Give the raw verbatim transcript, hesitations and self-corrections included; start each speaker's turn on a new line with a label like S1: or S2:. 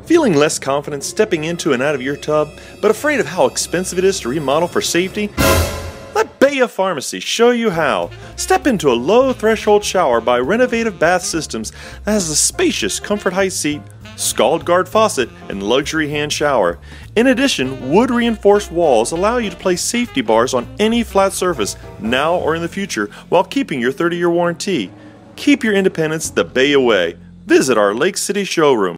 S1: Feeling less confident stepping into and out of your tub, but afraid of how expensive it is to remodel for safety? Let Baya Pharmacy show you how. Step into a low-threshold shower by Renovative Bath Systems that has a spacious comfort height seat, scald guard faucet, and luxury hand shower. In addition, wood-reinforced walls allow you to place safety bars on any flat surface, now or in the future, while keeping your thirty year warranty. Keep your independence the Baya way. Visit our Lake City showroom.